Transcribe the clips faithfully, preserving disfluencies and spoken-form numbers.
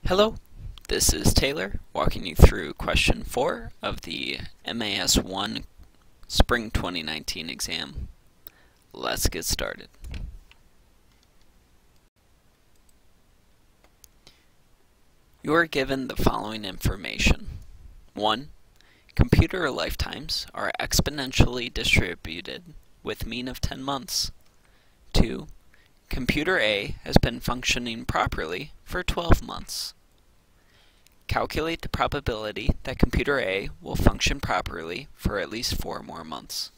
Hello, this is Taylor walking you through question four of the M A S one Spring twenty nineteen exam. Let's get started. You are given the following information. one. Computer lifetimes are exponentially distributed with mean of ten months. two. Computer A has been functioning properly for twelve months. Calculate the probability that computer A will function properly for at least four more months.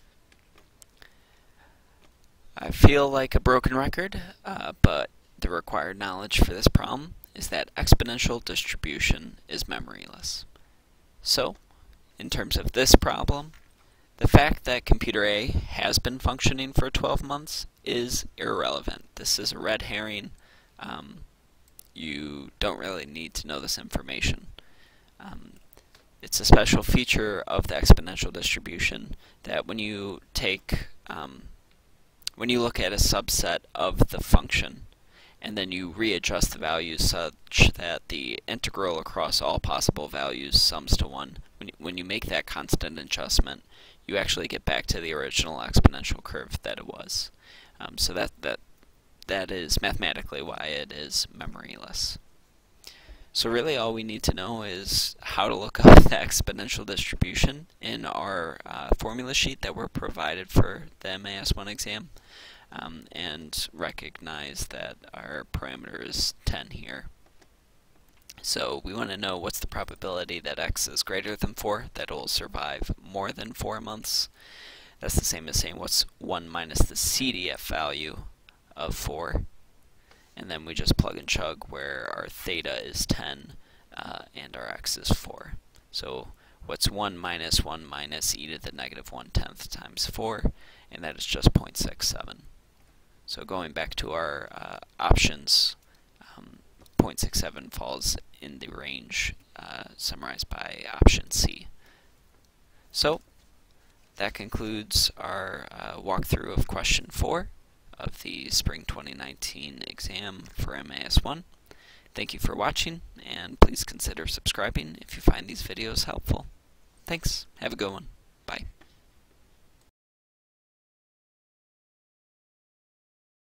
I feel like a broken record, uh, but the required knowledge for this problem is that exponential distribution is memoryless. So, in terms of this problem, the fact that computer A has been functioning for twelve months is irrelevant. This is a red herring. Um, you don't really need to know this information. Um, it's a special feature of the exponential distribution that when you take, um, when you look at a subset of the function, and then you readjust the values such that the integral across all possible values sums to one. When you, when you make that constant adjustment, you actually get back to the original exponential curve that it was. Um, so that, that, that is mathematically why it is memoryless. So really all we need to know is how to look up the exponential distribution in our uh, formula sheet that we're provided for the M A S one exam. Um, and recognize that our parameter is ten here. So we want to know what's the probability that x is greater than four, that it will survive more than four months. That's the same as saying what's one minus the C D F value of four. And then we just plug and chug where our theta is ten uh, and our x is four. So what's one minus one minus e to the negative one tenth times four, and that is just zero point six seven. So going back to our uh, options, um, zero point six seven falls in the range uh, summarized by option C. So that concludes our uh, walkthrough of question four of the Spring twenty nineteen exam for M A S one. Thank you for watching, and please consider subscribing if you find these videos helpful. Thanks. Have a good one. Bye.